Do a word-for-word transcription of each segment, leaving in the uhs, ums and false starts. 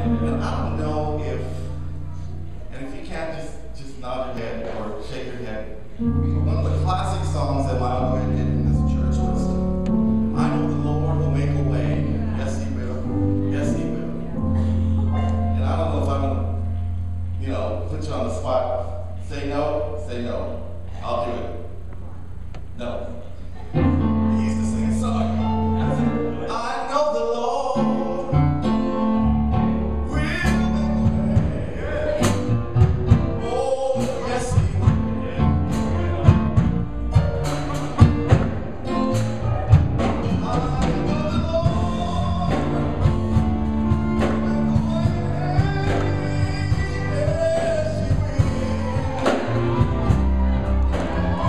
And I don't know if, and if you can't just, just nod your head or shake your head, one of the classic songs that my uncle had did in this church was, I know the Lord will make a way. Yes, he will. Yes, he will. And I don't know if I'm going to, you know, put you on the spot. Say no, say no. I'll do it. No. He used to sing a song. I know the Lord will make a way. Oh, yes, he will. I know the Lord will make a way. Yes, he will.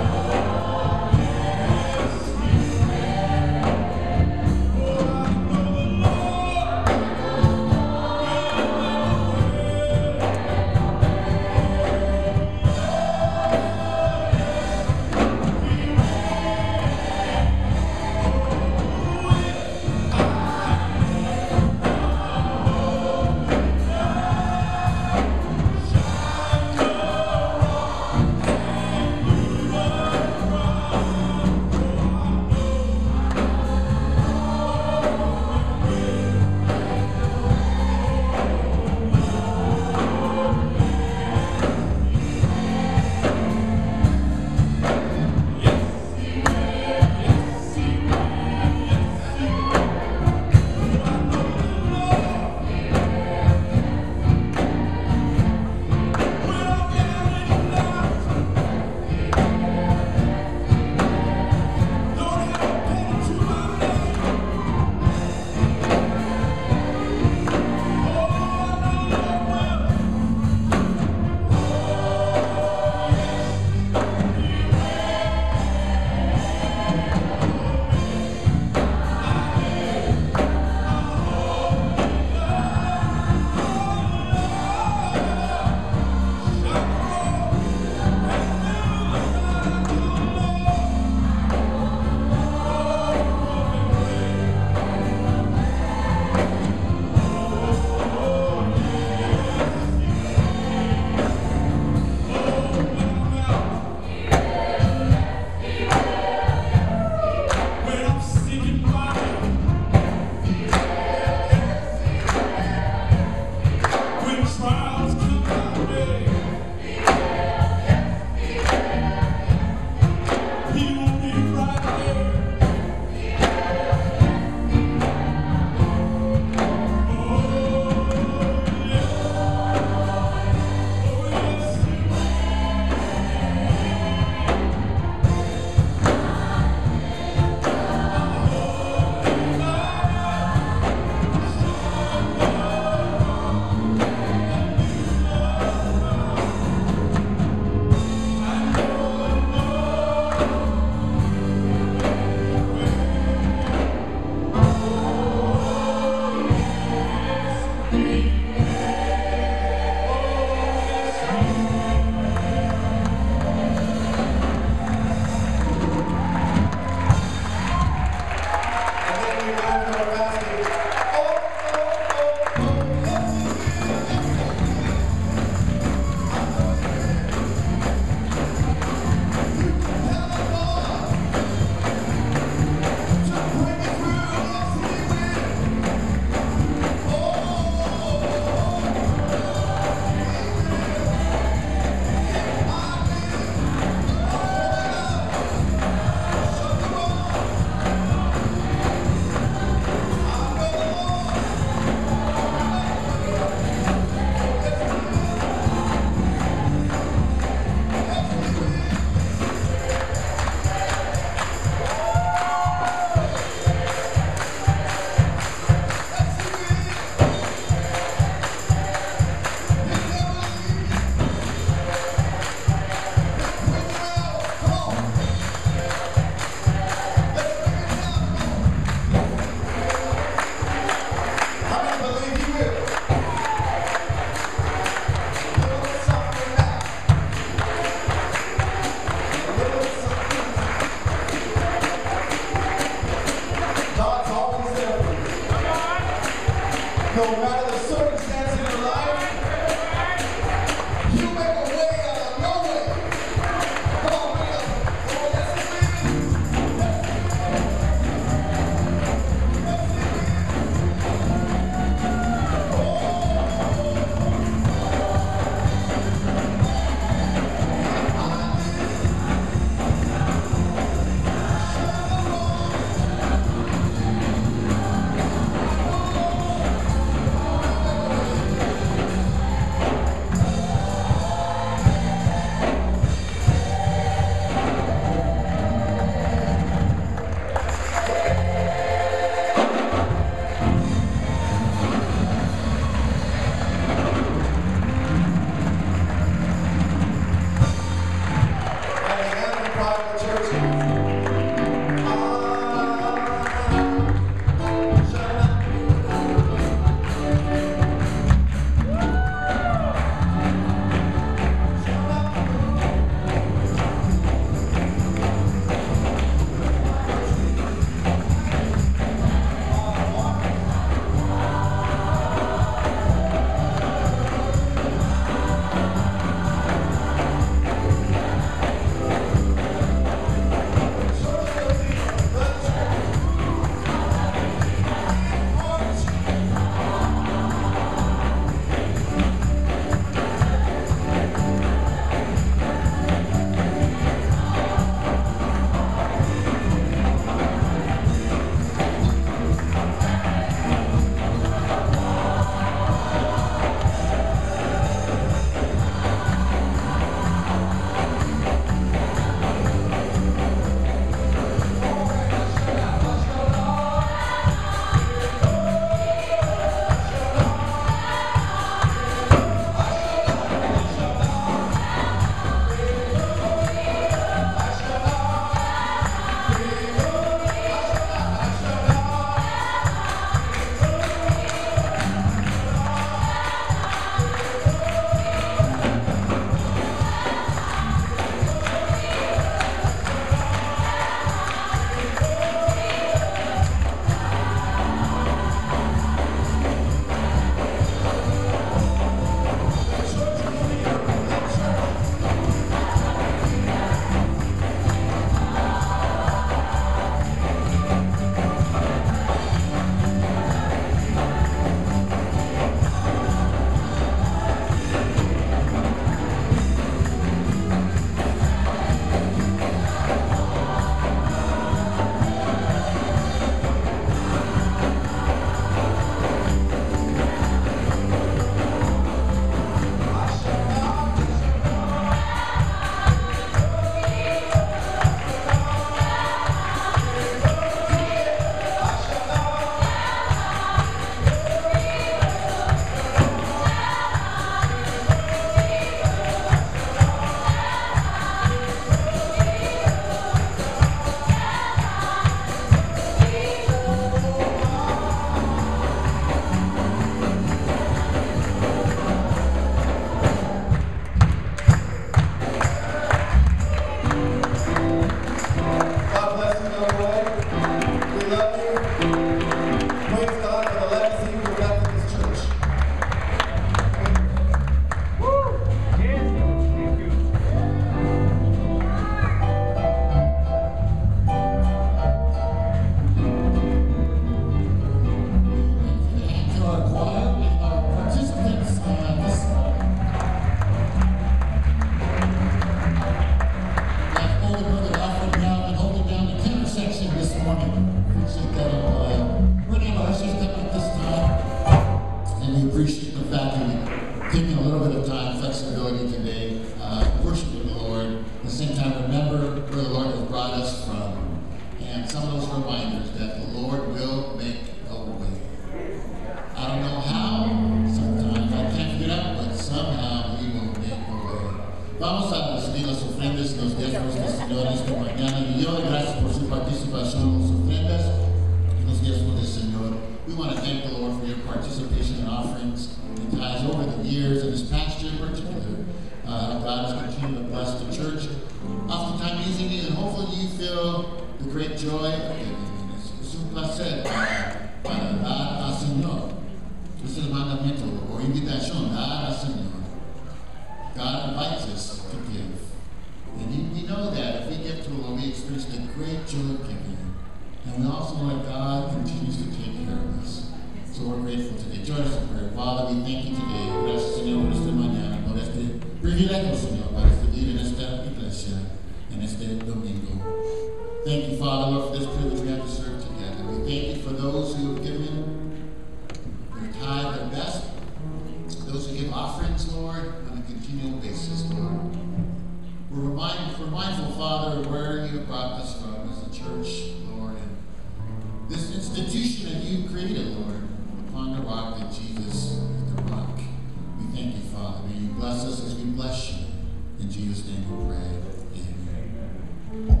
Señor esta mañana y hoy. Gracias por su participación en las ofrendas y los diezmos del Señor. We want to thank the Lord for your participation in offerings and tithes over the years and this past year in particular. Uh, God has continued to bless the church, oftentimes using you, and hopefully you feel the great joy of giving. Es, es un placer para, para dar al Señor. Es el mandamiento o invitación, dar al Señor. God invites us to give. And we know that if we give to the Lord, we experience the great joy of giving. And we also know that God continues to take care of us. So we're grateful today. Join us in prayer. Father, we thank you today. Gracias, Señor, por esta mañana, por este privilegio, Señor, para servir en esta iglesia, en este domingo. Thank you, Father, Lord, for this privilege we have to serve together. We thank you for those who have given their tithe, their best, those who give offerings, Lord, on a continual basis, Lord. We're, remind, we're mindful, Father, of where you have brought us from as a church, Lord, and this institution that you created, Lord, upon the rock that Jesus is the rock. We thank you, Father. May you bless us as we bless you. In Jesus' name we pray. Amen.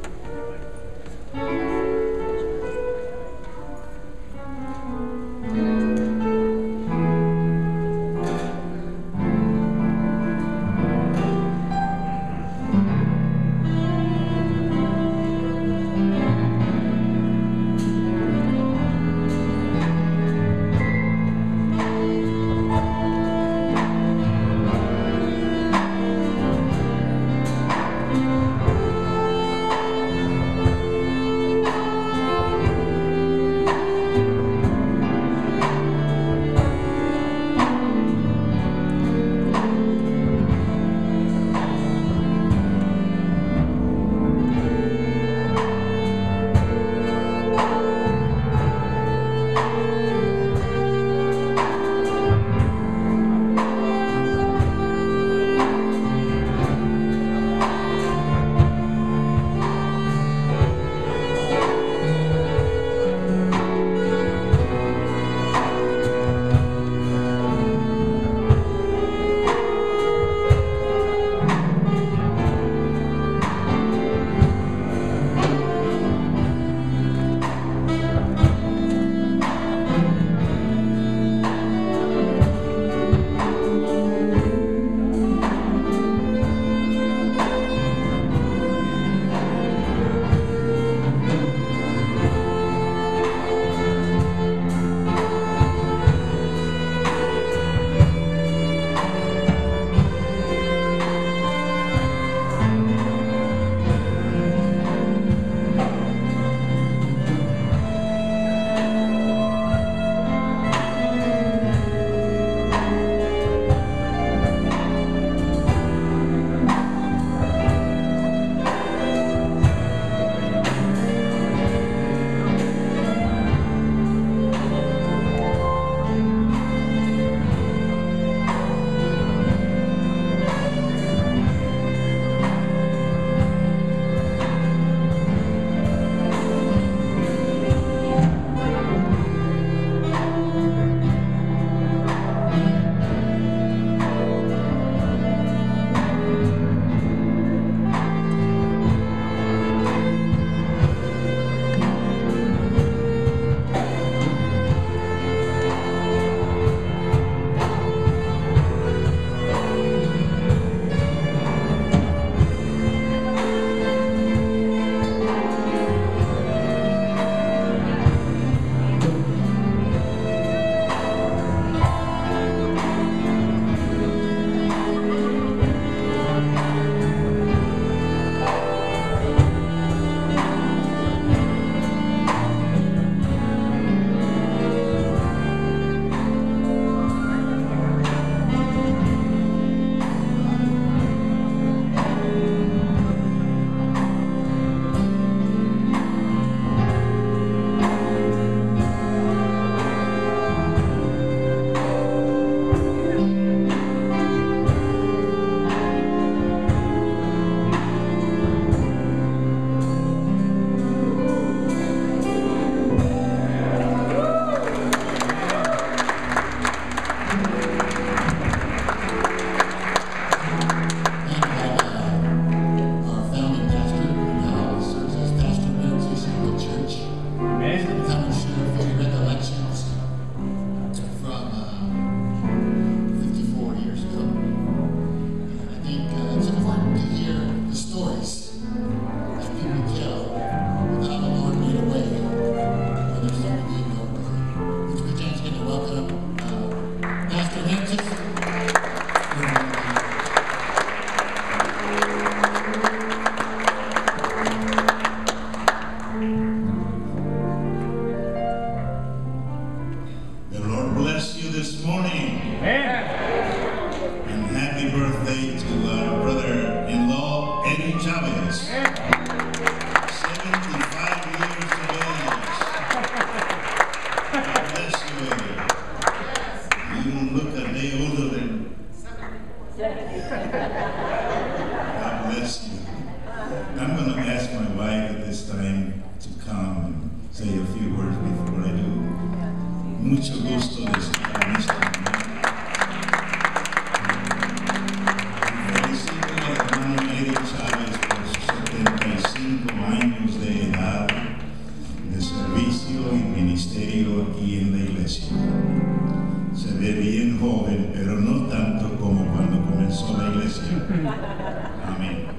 Thank you. gusto de estar en esta mañana. Felicito al hermano Eric Chávez por sus setenta y cinco años de edad de servicio y ministerio aquí en la iglesia. Se ve bien joven, pero no tanto como cuando comenzó la iglesia. Amén.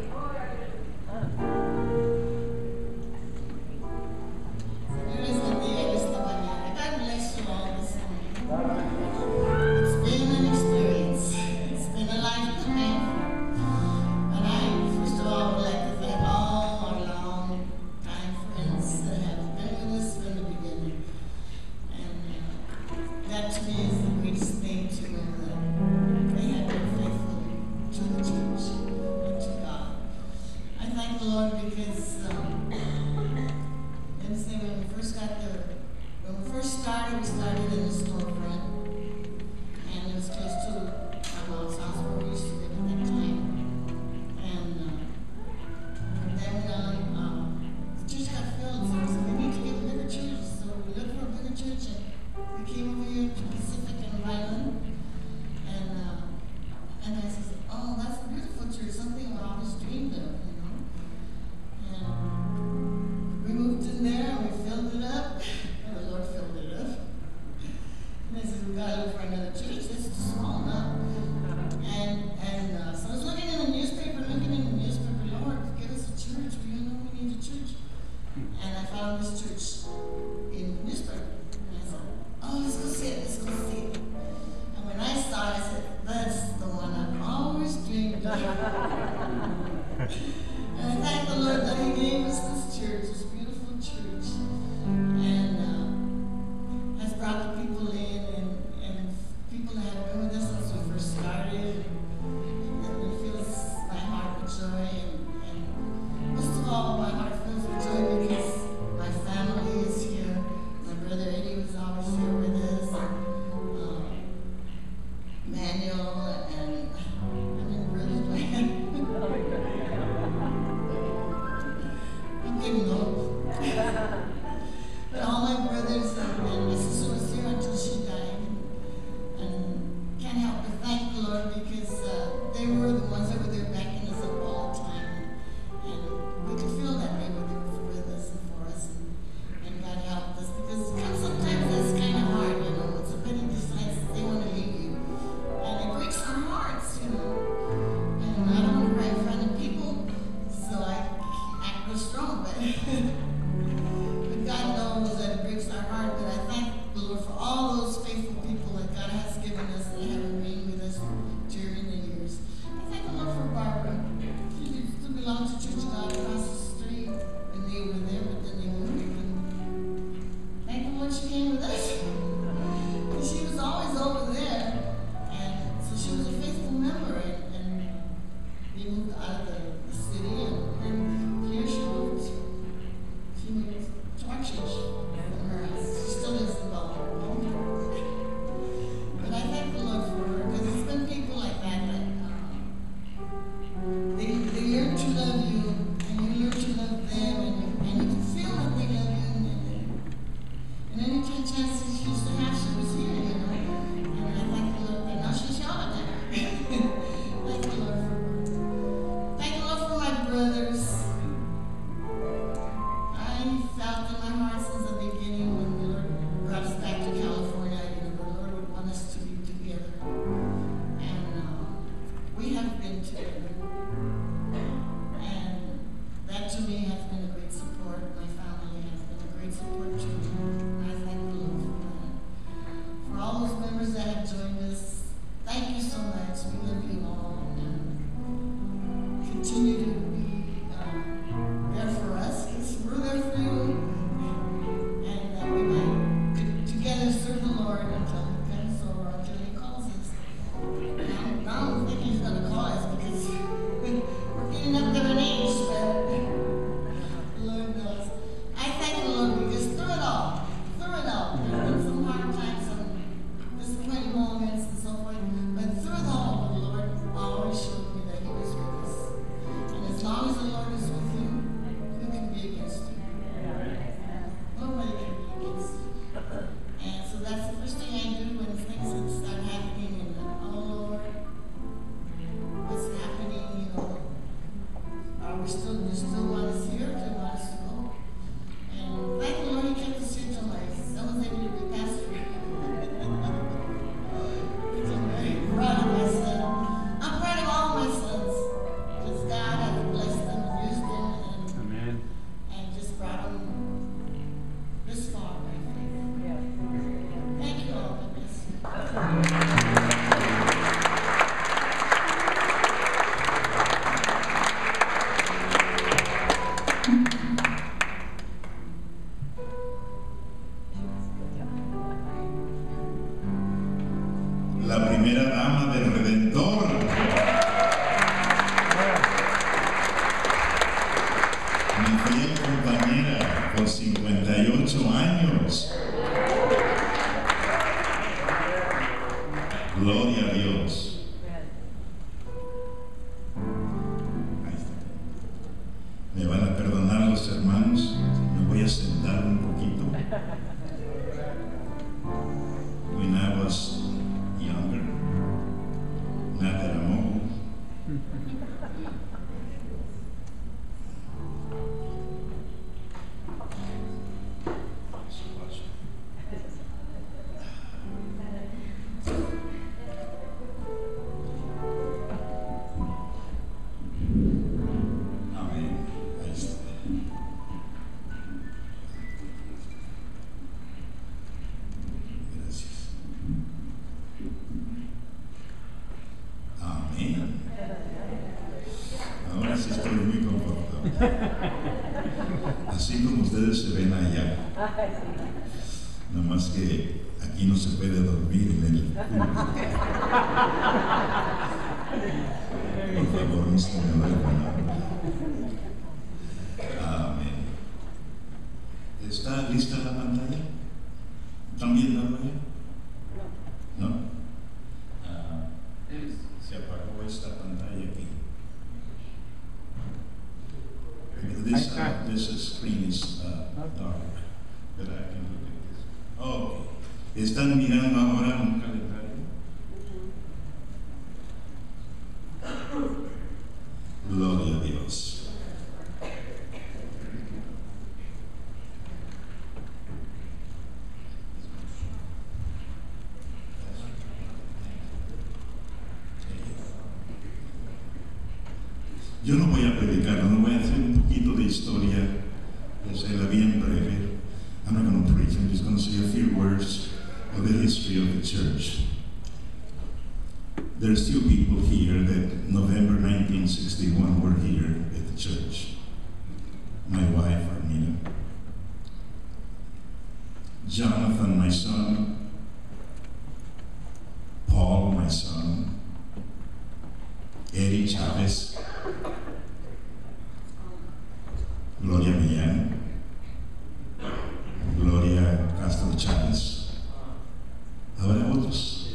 And so that's the first thing I do. la primera dama del Redentor. Mi fiel compañera por cincuenta y ocho años. Gloria a Dios. Ahí está. Me van a perdonar los hermanos. Me voy a sentar un poquito. When I was younger, not that I'm old. Amén. Ahí está. Gracias. Amén. Ahora sí estoy muy confortable. Así como ustedes se ven allá. Nada más que aquí no se puede dormir en el púlpito. Por favor, no se me duerman. Amén. ¿Está lista la pantalla? ¿Están viendo ya? ¿No? Ah, se apagó esta pantalla aquí. This, uh, this screen is uh, dark, but I can look at this. Oh, okay. ¿Están mirando ahora un calendario? Gloria a Dios. Yo no voy a predicar, no voy a hacer un poquito de historia, de hacerla bien breve. I'm not going to preach, I'm just going to say a few words of the history of the church. There's still people here that November nineteen sixty-one were here at the church. My wife, Armina. Jonathan, my son. Paul, my son. Eddie Chavez. Gloria Millán. Gloria Castro Chávez. Habrá otros.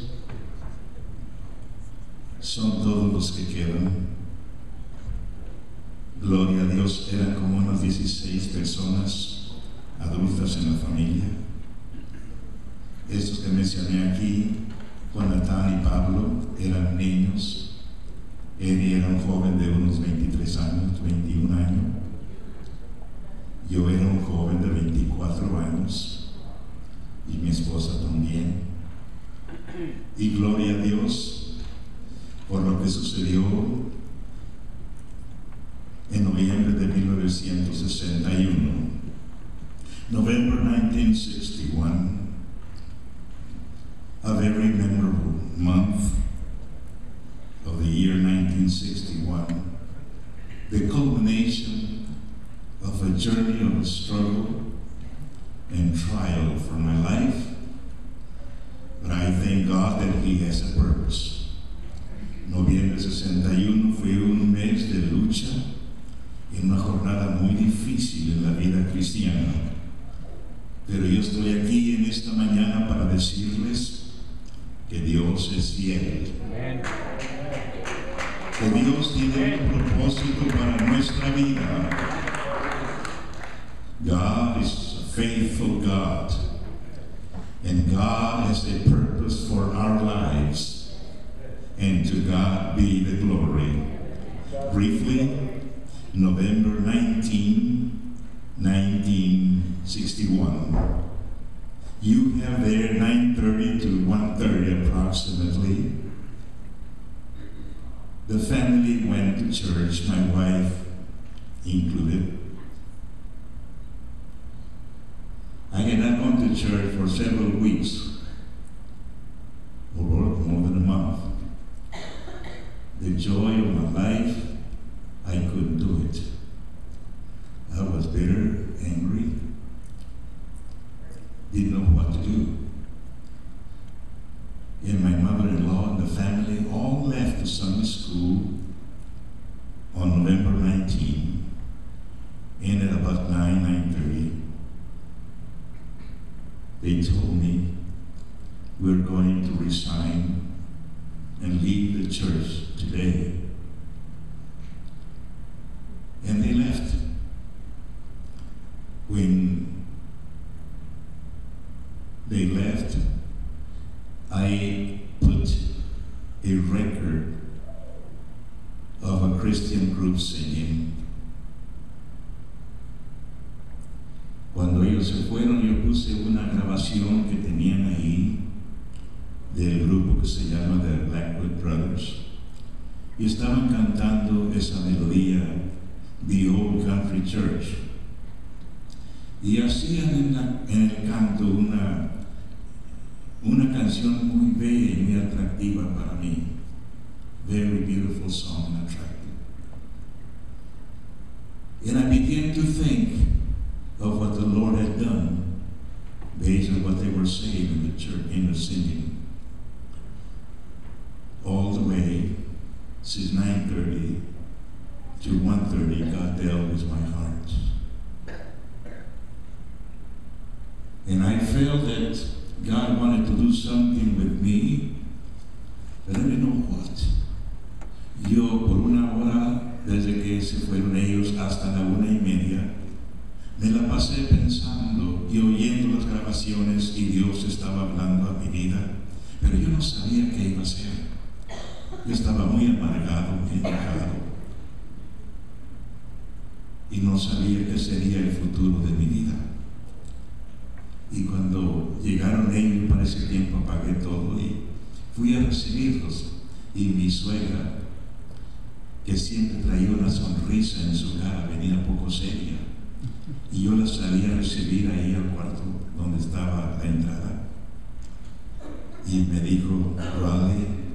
Son todos los que quedan. Gloria a Dios, eran como unas dieciséis personas adultas en la familia. Estos que mencioné aquí, Jonathan y Pablo, eran niños. Eddie era un joven de unos veintitrés años, veintiún años. Yo era un joven de veinticuatro años y mi esposa también. Y gloria a Dios por lo que sucedió en noviembre de mil novecientos sesenta y uno. November nineteen sixty-one, a very memorable month of the year nineteen sixty-one, the culmination of a journey of struggle and trial for my life, but I thank God that He has a purpose. Noviembre sesenta y uno fue un mes de lucha y una jornada muy difícil en la vida cristiana, pero yo estoy aquí en esta mañana para decirles que Dios es fiel. Amen. Que Dios tiene un propósito para nuestra vida. God is a faithful God, and God has a purpose for our lives, and to God be the glory. Briefly, November nineteenth, nineteen sixty-one. You have there nine thirty to one thirty approximately. The family went to church, my wife included. I had not gone to church for several weeks, or more than a month. The joy of my life, I couldn't do it. I was bitter, angry, didn't know what to do. And my mother-in-law Sunday school on November nineteenth, and at about nine, nine thirty, they told me we're going to resign and leave the church today. And they left. When they left, I put a record of a Christian group singing. Cuando ellos se fueron, yo puse una grabación que tenían ahí del grupo que se llama The Blackwood Brothers, y estaban cantando esa melodía, The Old Country Church, y hacían en, la, en el canto una, una canción muy bella y muy atractiva para mí. Very beautiful song and attractive. And I began to think of what the Lord had done based on what they were saying in the church, in the singing. All the way since nine thirty to one thirty, God dealt with my heart. And I felt that God wanted to do something with me, but I didn't know what. Yo, por una hora, desde que se fueron ellos hasta la una y media, me la pasé pensando y oyendo las grabaciones, y Dios estaba hablando a mi vida, pero yo no sabía qué iba a hacer. Yo estaba muy amargado, muy enojado, y no sabía qué sería el futuro de mi vida. Y cuando llegaron ellos, para ese tiempo apagué todo y fui a recibirlos. Y mi suegra, que siempre traía una sonrisa en su cara, venía poco seria, y yo la salí a recibir ahí al cuarto donde estaba la entrada, y me dijo: Raleigh,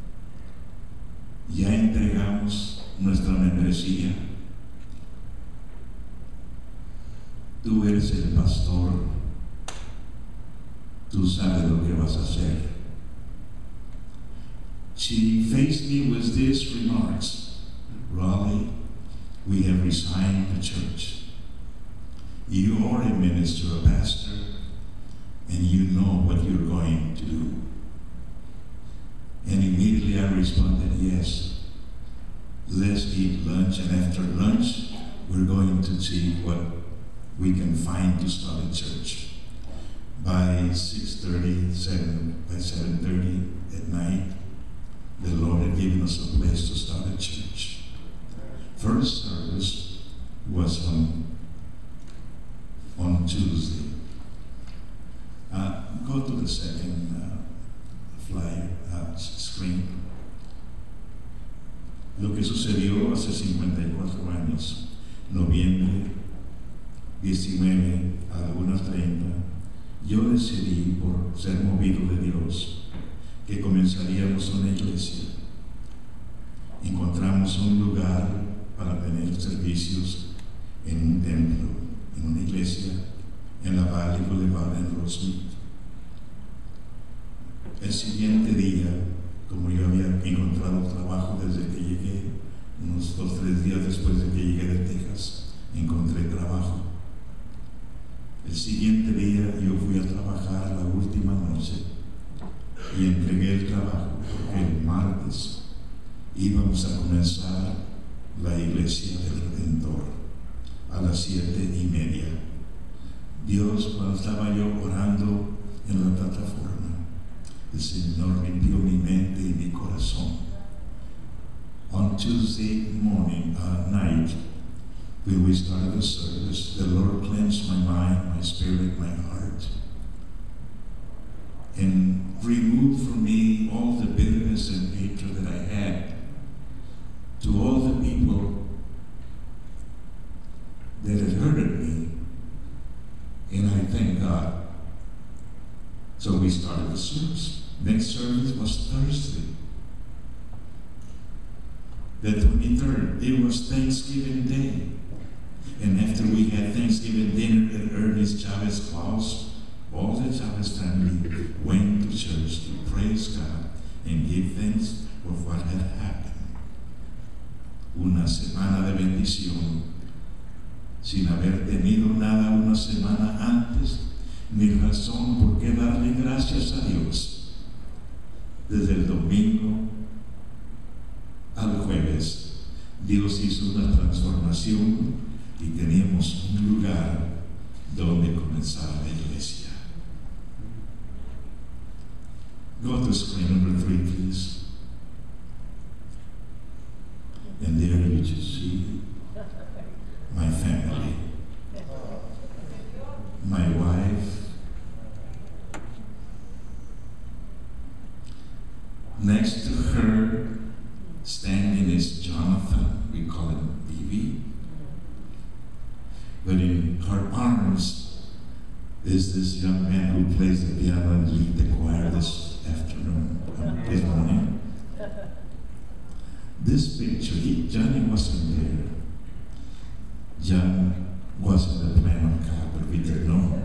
ya entregamos nuestra membresía, tú eres el pastor, tú sabes lo que vas a hacer. She faced me with these remarks: Raleigh, we have resigned the church. You are a minister, a pastor, and you know what you're going to do. And immediately I responded, yes, let's eat lunch, and after lunch, we're going to see what we can find to start a church. By six thirty, seven, by seven thirty at night, the Lord had given us a place to start a church. First service was on, on Tuesday. Uh, go to the second uh, flyer, uh, screen. Lo que sucedió hace cincuenta y cuatro años, noviembre diecinueve a la una treinta, yo decidí, por ser movido de Dios, que comenzaríamos una iglesia. Encontramos un lugar para tener servicios en un templo, en una iglesia, en la Valley Boulevard en Rosemead. El siguiente día, como yo había encontrado trabajo desde que llegué, unos dos o tres días después de que llegué de Texas, encontré trabajo. El siguiente día yo fui a trabajar la última noche y entregué el trabajo, porque el martes íbamos a comenzar la iglesia del Redentor a las siete y media. Dios, cuando estaba yo orando en la plataforma, el Señor limpió mi mente y mi corazón. On Tuesday morning, uh, night, when we started the service, the Lord cleansed my mind, my spirit, my heart, and removed from me all the bitterness and hatred that I had to all the people that had hurted me. And I thank God. So we started the service. Next service was Thursday, the twenty-third. It was Thanksgiving Day. And after we had Thanksgiving dinner at Ernest Chavez house, all the Chavez family went to church to praise God and give thanks for what had happened. bendición sin haber tenido nada una semana antes, ni razón por qué darle gracias a Dios. Desde el domingo al jueves, Dios hizo una transformación y teníamos un lugar donde comenzar la iglesia. Go to screen number three, please. And there you just see my family. My wife. Next to her, standing is Jonathan. We call him B B. But in her arms is this young man who plays the piano and lead the choir this afternoon, um, this morning. This picture, he, Johnny wasn't there. John wasn't the plan of God, but we didn't know.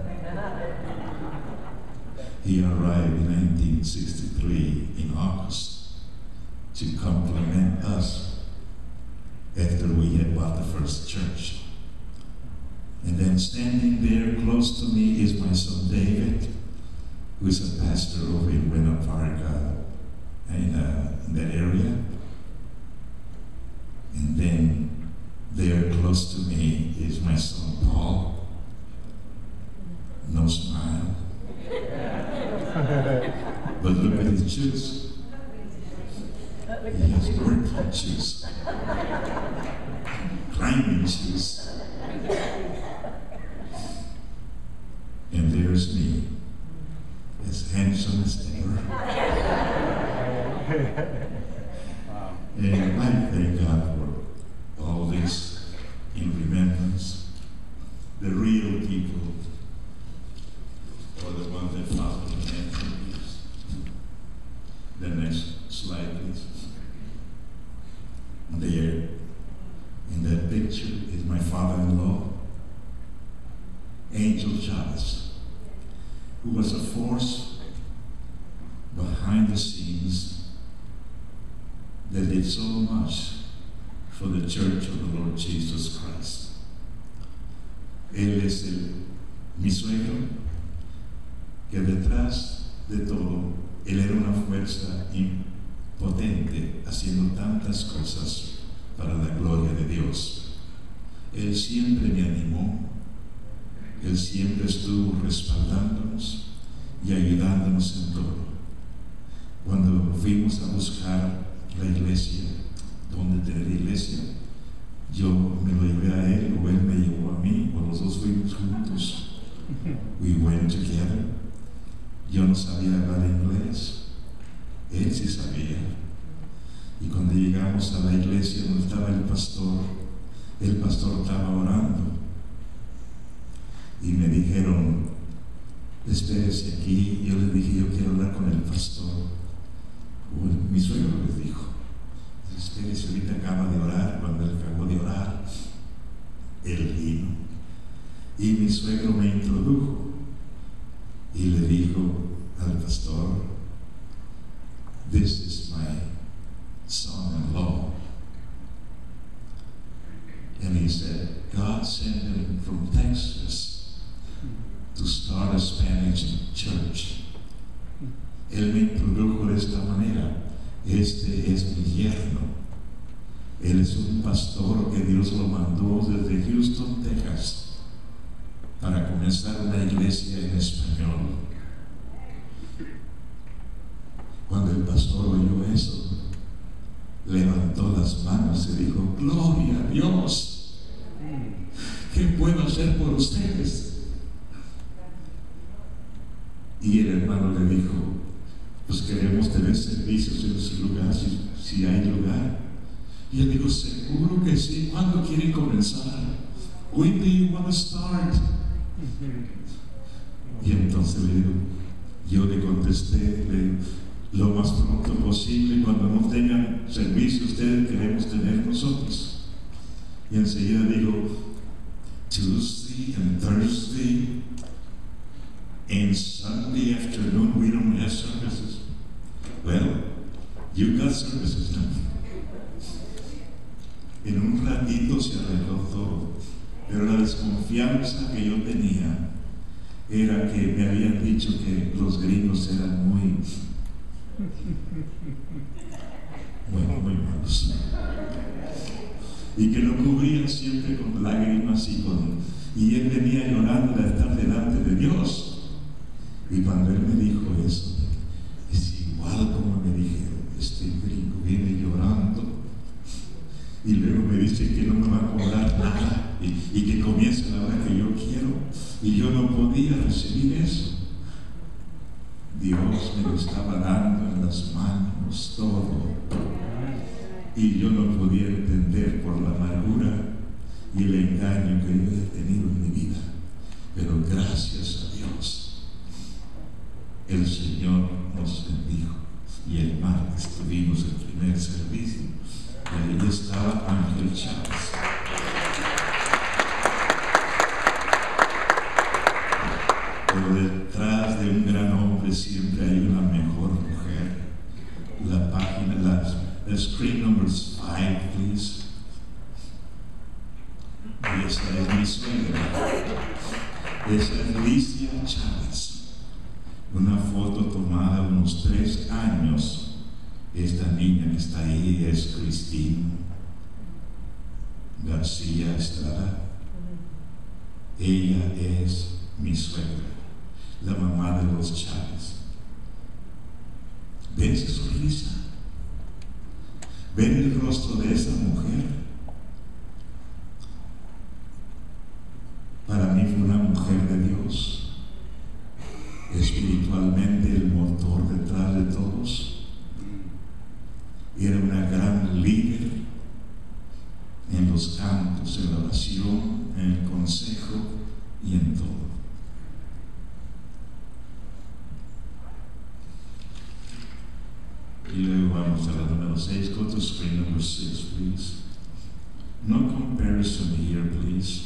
He arrived in nineteen sixty-three in August to compliment us after we had bought the first church. And then standing there close to me is my son David, who is a pastor over in Winter Park, uh, in, uh, in that area. And then there close to me is my son Paul. No smile. But look at his shoes. He has working shoes. Climbing shoes. And there's me, as handsome as ever. And I thank God for all this in remembrance. The real people are the ones that follow the answers. The next slide, please. There, in that picture, is my father-in-law, Angel Chavez, who was a force behind the scenes that did so much for the Church of the Lord Jesus Christ. Él es el, mi suegro, que detrás de todo, él era una fuerza impotente, haciendo tantas cosas para la gloria de Dios. Él siempre me animó. Él siempre estuvo respaldándonos y ayudándonos en todo. Cuando fuimos a buscar la iglesia, donde tener iglesia, yo me lo llevé a él o él me llevó a mí, o los dos fuimos juntos. We went together. Yo no sabía hablar inglés, él sí sabía. Y cuando llegamos a la iglesia donde estaba el pastor, el pastor estaba orando. Y me dijeron, espérese aquí. Yo les dije, yo quiero hablar con el pastor. Bueno, mi suegro les dijo, espérese, ahorita acaba de orar. Cuando él acabó de orar, él vino. Y mi suegro me introdujo y le dijo al pastor, this is my son-in-law. And he said, God sent him from Texas to start a Spanish church. Él me introdujo de esta manera. Este es mi yerno. Él es un pastor que Dios lo mandó desde Houston, Texas, para comenzar una iglesia en español. Cuando el pastor oyó eso, levantó las manos y dijo, gloria a Dios. ¿Qué puedo hacer por ustedes? Y el hermano le dijo, pues queremos tener servicios en su lugar, si, si hay lugar. Y él dijo, seguro que sí. ¿Cuándo quieren comenzar? When do you want to start? Y entonces le digo, yo le contesté, le, lo más pronto posible, cuando no tengan servicio ustedes, queremos tener nosotros. Y enseguida digo, Tuesday and Thursday and Sunday afternoon we don't have services. Well, you got services now. En un ratito se arregló todo, pero la desconfianza que yo tenía era que me habían dicho que los gringos eran muy, muy, muy malos, y que lo cubrían siempre con lágrimas y con, y él venía llorando de estar delante de Dios. Y cuando él me dijo eso, es igual como me dijeron, este gringo viene llorando y luego me dice que no me va a cobrar nada y, y que comience a la hora que yo quiero, y yo no podía recibir eso. Dios me lo estaba dando en las manos todo, y yo no podía entender por la amargura y el engaño que yo he tenido en mi vida. Pero gracias a Dios, el Señor nos bendijo, y el martes tuvimos el primer servicio y ahí estaba Ángel Chávez. Pero detrás de un gran hombre siempre hay una mejor mujer. La página, la, the screen number five, please. Y esa es mi suegra. Esa es Alicia Chávez. Una foto tomada unos tres años. Esta niña que está ahí es Cristina García Estrada. Ella es mi suegra, la mamá de los Chávez. ¿Ven su sonrisa? ¿Ven el rostro de esa mujer? Para mí fue una mujer de Dios, espiritualmente el motor detrás de todos. Era una gran líder en los cantos, en la oración, en el consejo y en todo. Y luego vamos a la número seis. Go to screen number six, please. No comparison here, please.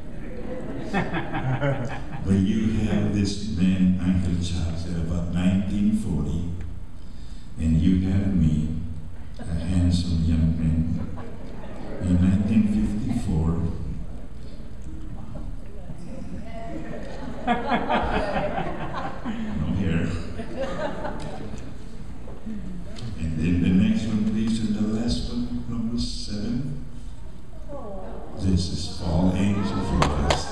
But you have this man, Ángel Chávez, at about nineteen forty, and you have me, a handsome young man, in nineteen fifty-four. No hair. And then the next one, please, and the last one, number seven. This is Fall Angel from Christ.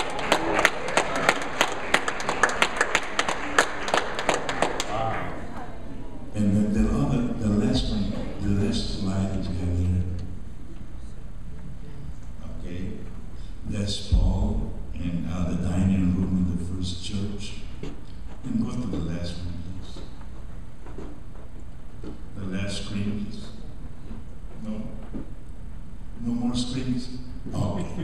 And then the other, the last one, the last slide that you have here. Okay, that's Paul in uh, the dining room in the first church. And go to the last one, please. The last screen, please. No? No more screens? Okay.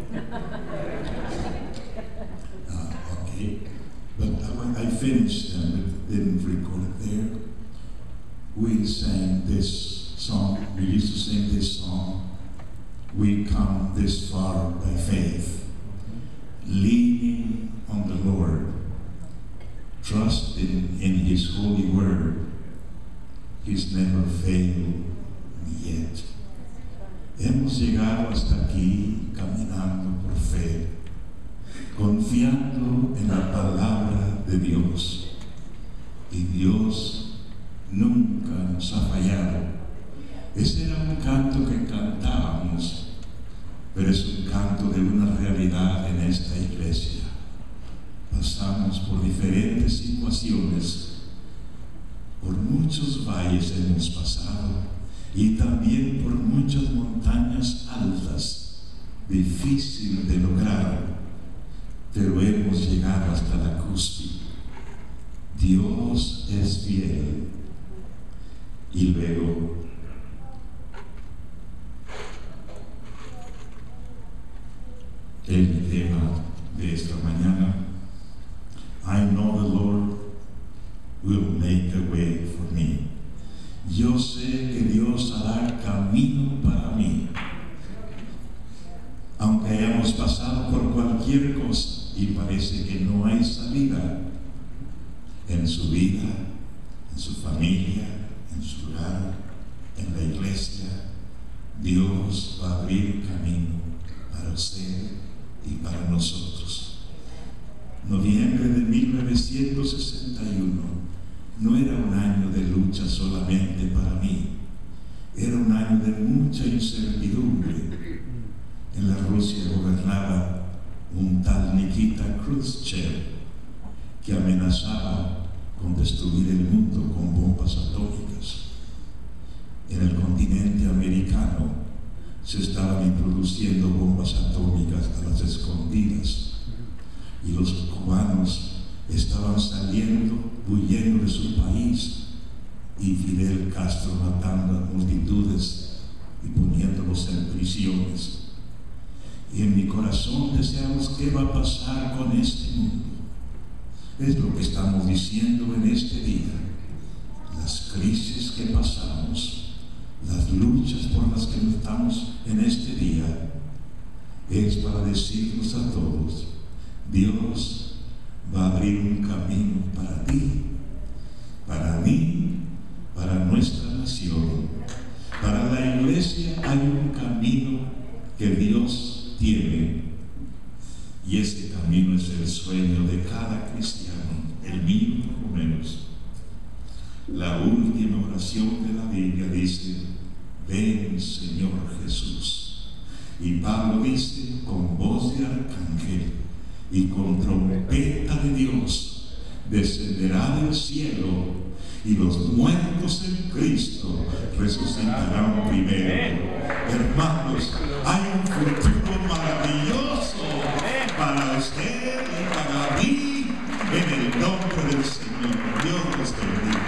uh, okay. But uh, I finished and uh, didn't record it there. We sang this song. We used to sing this song. We come this far by faith, leaning on the Lord, trusting in His holy word. He's never failed me yet. Hemos llegado hasta aquí caminando por fe, confiando en la palabra de Dios. Y Dios nunca nos ha fallado. Ese era un canto que cantábamos, pero es un canto de una realidad en esta iglesia. Pasamos por diferentes situaciones, por muchos valles hemos pasado, y también por muchas montañas altas, difícil de lograr, pero hemos llegado hasta la cúspide. Dios es fiel. Y luego, el tema de esta mañana, I know the Lord will make a way for me. Yo sé que Dios hará camino para mí. Aunque hayamos pasado por cualquier cosa y parece que no hay salida en su vida, en su familia, en su hogar, en la iglesia, Dios va a abrir camino para usted y para nosotros. Noviembre de mil novecientos sesenta y uno no era un año de lucha solamente para mí, era un año de mucha incertidumbre. En la Rusia gobernaba un tal Nikita Khrushchev que amenazaba con destruir el mundo con bombas atómicas. En el continente americano se estaban introduciendo bombas atómicas a las escondidas y los cubanos estaban saliendo, huyendo de su país, y Fidel Castro matando a multitudes y poniéndolos en prisiones. Y en mi corazón deseamos qué va a pasar con este mundo. Es lo que estamos diciendo en este día. Las crisis que pasamos, las luchas por las que estamos en este día, es para decirnos a todos: Dios va a abrir un camino para ti, para mí, para nuestra nación. Para la iglesia hay un camino que Dios tiene, y ese camino es el sueño de cada cristiano, el mío por lo menos. La última oración de la Biblia dice: ven, Señor Jesús. Y Pablo dice: con voz de arcángel y con trompeta de Dios descenderá del cielo, y los muertos en Cristo resucitarán primero. Hermanos, hay un futuro maravilloso para usted y para mí, en el nombre del Señor. Dios los bendiga.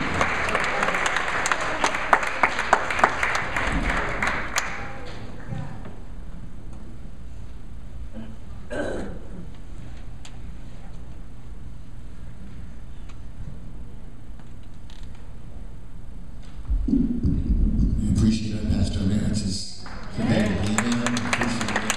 We appreciate our Pastor Emeritus for being here. We appreciate it.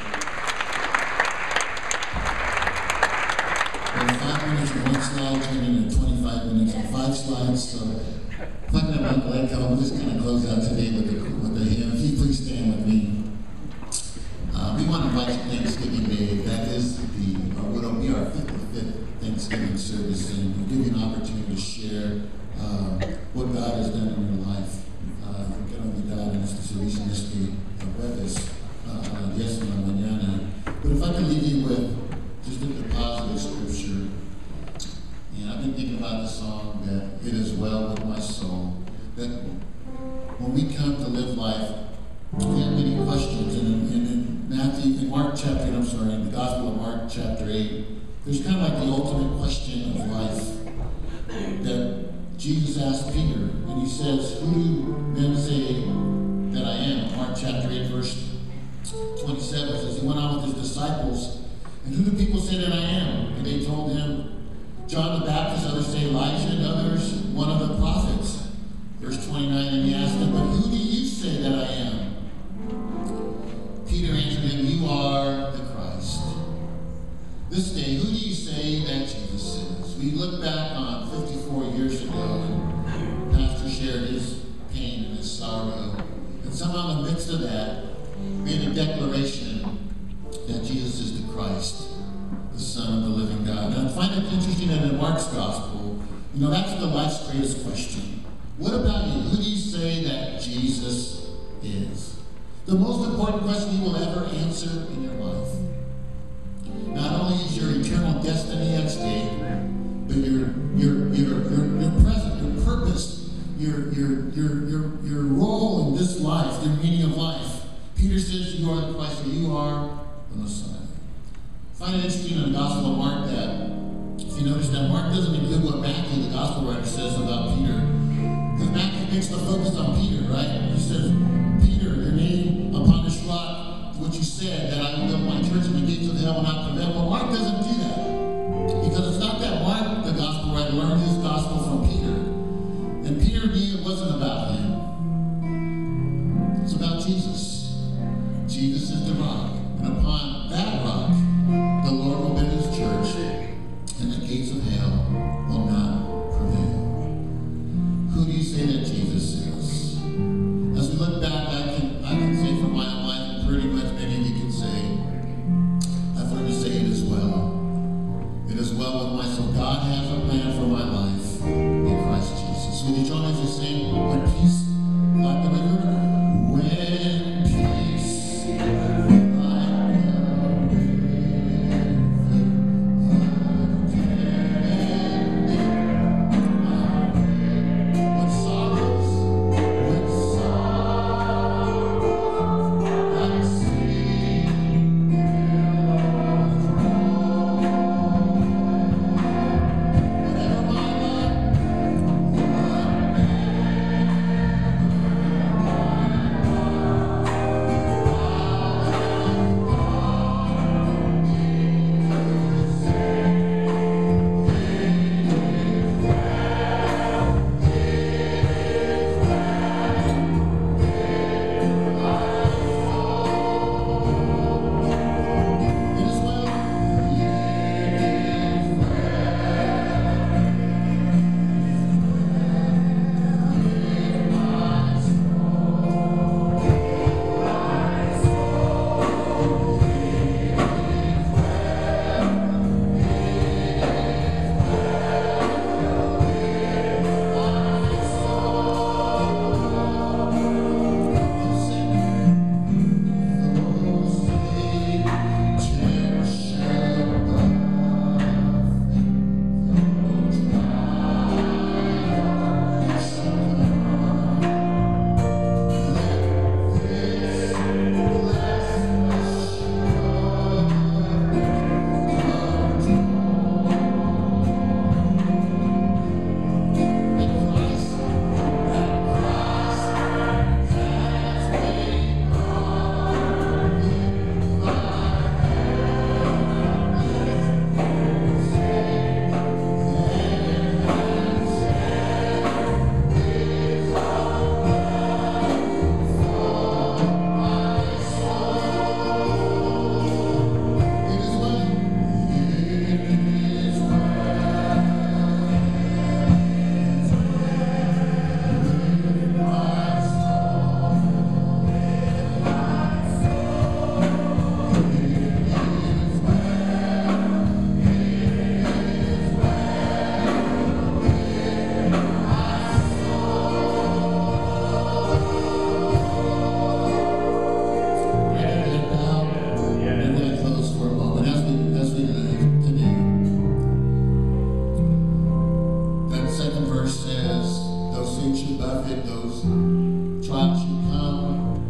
Well, five minutes and one slide turned into twenty-five minutes and five slides. So, talking about Glenn Cohen, we'll just kind of close out today with the, with the hymn. If you please stand with me. Uh, we want to invite you to Thanksgiving Day. That is the, or what will be our fifty-fifth Thanksgiving service, and we'll give you an opportunity to share uh, what God has done in your life. Quiero invitar en este servicio, en este jueves, a las diez de la mañana. But if I can leave you with just a positive scripture, and I've been thinking about the song that "It Is Well With My Soul." That when we come to live life, we have many questions. And in, in Matthew, in Mark chapter, I'm sorry, in the Gospel of Mark chapter eight, there's kind of like the ultimate question of life that Jesus asked Peter, and he says, who do men say that I am? Mark chapter eight, verse twenty-seven says, he went on with his disciples, and who do people say that I am? And they told him, John the Baptist, others say Elijah, and others one of the prophets. Verse twenty-nine, and he asked them, but who do you say that I am? Peter answered him, you are the Christ. This day, who do you say that Jesus is? We look back on fifty-four years ago, and Pastor shared his pain and his sorrow. And somehow in the midst of that, made a declaration that Jesus is the Christ, the Son of the living God. And I find it interesting that in Mark's Gospel, you know, that's the life's greatest question. What about you? Who do you say that Jesus is? The most important question you will ever answer in your life. Not only is your eternal destiny at stake, but your your your your, your present, your purpose, your your your your your role in this life, your meaning of life. Peter says you are the Christ, or you are the Messiah. I find it interesting in the Gospel of Mark that if you notice that Mark doesn't include what Matthew, the Gospel writer, says about Peter, because Matthew makes the focus on Peter, right? He says, Peter, your name upon this rock, what you said, that I will build my church and the gates of hell will not prevail. Well, Mark doesn't do that. Because it's not that Mark, the gospel writer, learned his gospel from Peter. And Peter knew it wasn't about him. It's about Jesus. Jesus is the rock. And upon that rock, the Lord will build his church, and the gates of hell will not prevail. Who do you say that Jesus is? As we look back, I can I can say from my those trials should come,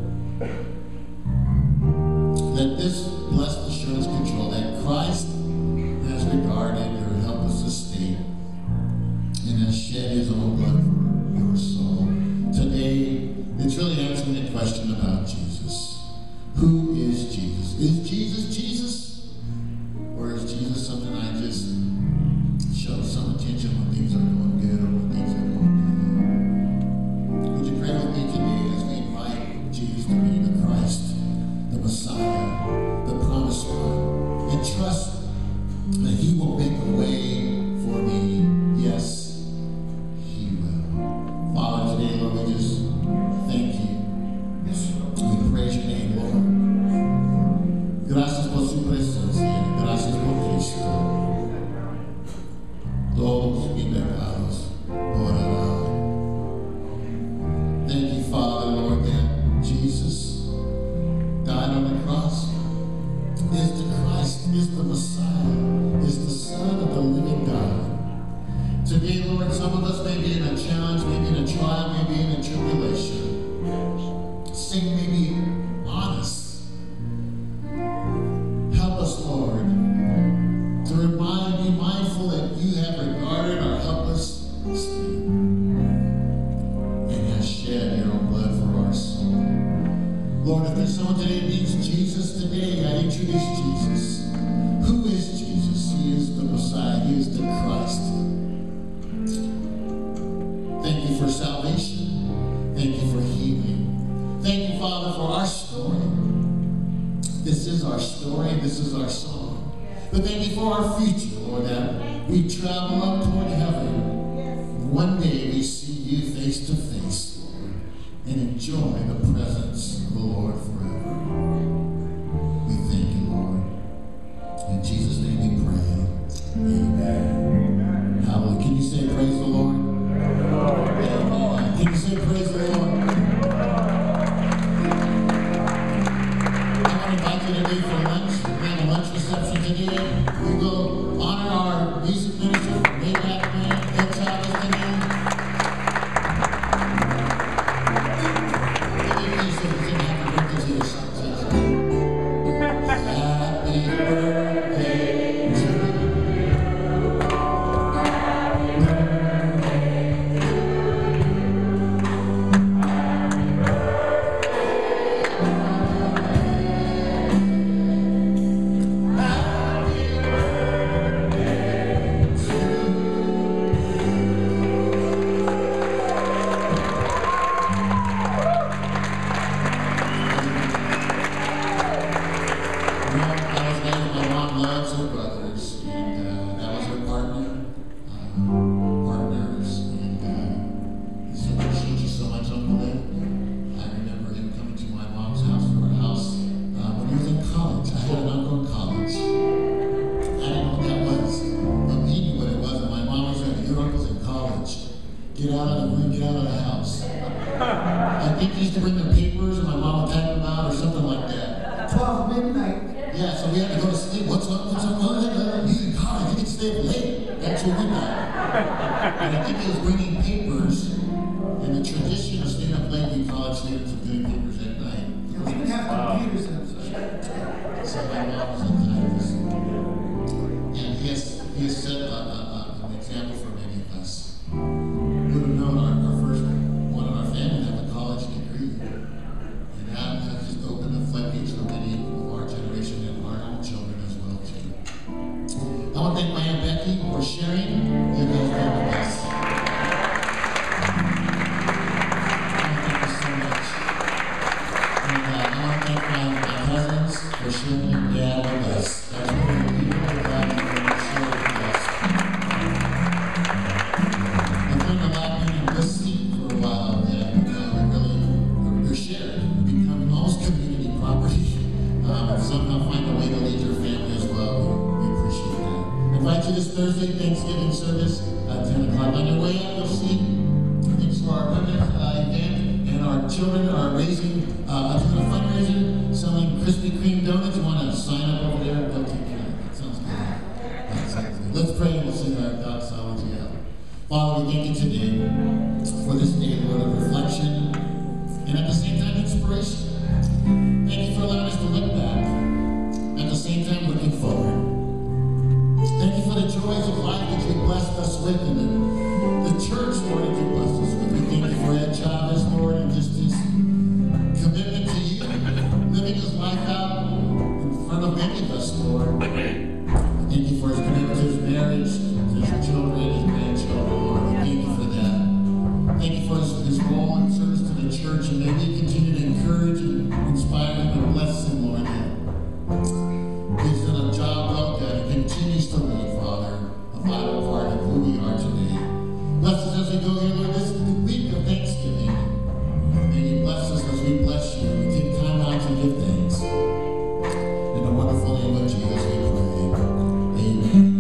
let this blessed assurance control that Christ has regarded your helpless estate and has shed his own blood for your soul. Today, it's really answering the question about Jesus. Who is Jesus? Is Jesus Jesus? Or is Jesus something I just show some attention when things are going good or when things are going bad? Would you pray with me today as we invite Jesus to be the Christ, the Messiah, the promised one, and trust that he will make a way for me? Yes, he will. Father, today, Lord, we just thank you. We praise your name, Lord. Gracias por su presencia. Gracias por Cristo. Todos mis pecados borrará. Thank you, Father, Lord, that Jesus died on the cross, is the Christ, is the Messiah, is the Son of the living God. Today, Lord, some of us may be in a challenge, maybe in a trial, maybe in a tribulation. Satan may be honest. Help us, Lord, to remind, be mindful that you have regarded our helpless state and has shed your own blood for our soul. Lord, if there's someone today that needs Jesus today, I introduce Jesus. Who is Jesus? He is the Messiah. He is the Christ. Thank you for salvation. Thank you for healing. Thank you, Father, for our story. This is our story. This is our song. But thank you for our future, Lord, that we travel up toward heaven. One day we see you face to face, Lord, and enjoy the presence of the Lord forever. We thank you, Lord. In Jesus' name we pray. Amen. Hallelujah. Can you say praise the Lord? Amen. Can you say praise the Lord? Today for lunch. We have a lunch reception today. We will honor our music minister from Maybach Band. Their child is today. Maybe we should sing happy birthday to your son, Jesus. Happy birthday to you. Happy birthday to you. Happy birthday. Get out of the room, get out of the house. I think he used to bring the papers and my mom would type them out or something like that. twelve midnight. Yeah, so we had to go to sleep. What's up? What's up? Uh, he's in college. He can stay up late. That's what we got. And I think he was bringing papers. And the tradition of staying up late in college students of doing papers at night. Yeah, we didn't have computers in it. So my mom was a typist. And he has, he has set a, a, a, an example for many of us. Who would have known our, our first one of our family have a college degree. And that has just opened the floodgates for many of our generation and our own children as well too. I want to thank my Aunt Becky for sharing. You guys been with us. Thank you so much. And uh, I want to thank my, my cousins for sharing their dad with us. That's what we're really glad you were sharing with us. I've learned a lot being in this seat for a while that you know, we really, we're shared. We're becoming almost community property. Um, and somehow find a way to lead your family as well. We, we appreciate that. I invite you this Thursday, Thanksgiving service at ten o'clock. On your way out, you'll see things for our women's uh, event, and our children are raising, uh, doing a fundraiser, selling Krispy Kreme donuts. You want to sign up over there? They'll take care of it. That sounds good. That sounds good. Let's pray and we'll sing our doxology out. Father, we thank you today for this day, Lord, of reflection. stories. Thank you for allowing us to look back, at the same time looking forward. Thank you for the joys of life that you blessed us with, and the, the church, Lord, that you blessed us with. We thank you for Ed Chavez, Lord, and just his commitment to you, living his life out in front of many of us, Lord. Thank you for his commitment to his marriage, to his children, his grandchildren, Lord. We thank you for that. Thank you for his, his role and service to the church, and may we continue to encourage and inspire him and bless him, Lord. He's done a job well done and continues to lead, Father, a vital part of who we are today. Bless us as we go here, Lord, this week of Thanksgiving. May you bless us as we bless you. We take time out to give thanks. In the wonderful name of Jesus, we pray. Amen.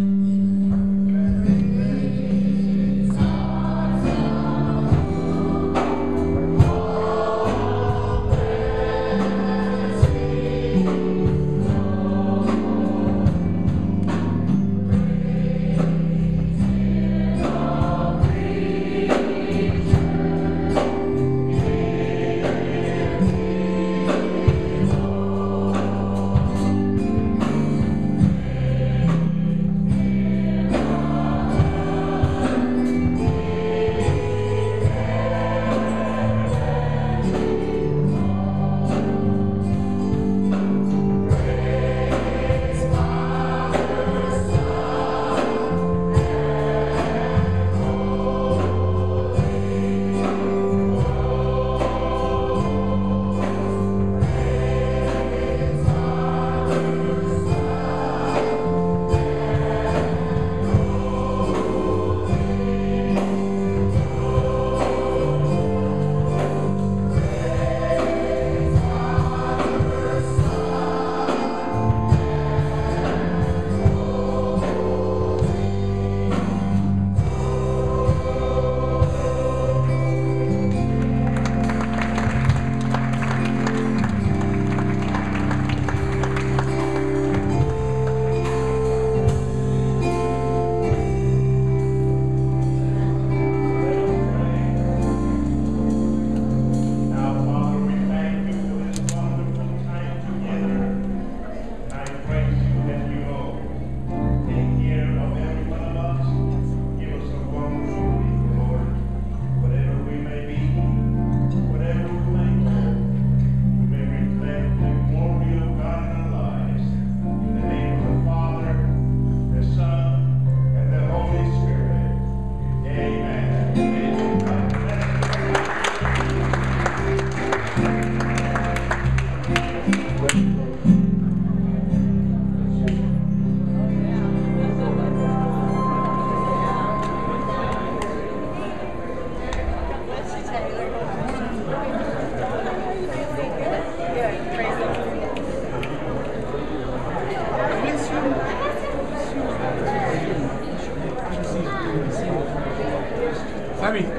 Sammy.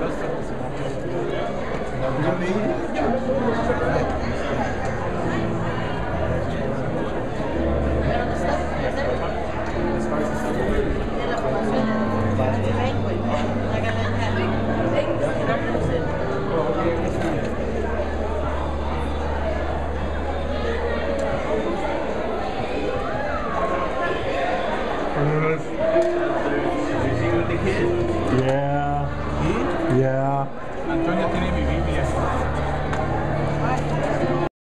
Yeah. ¿Sí? Yeah. Antonio tiene mi Biblia.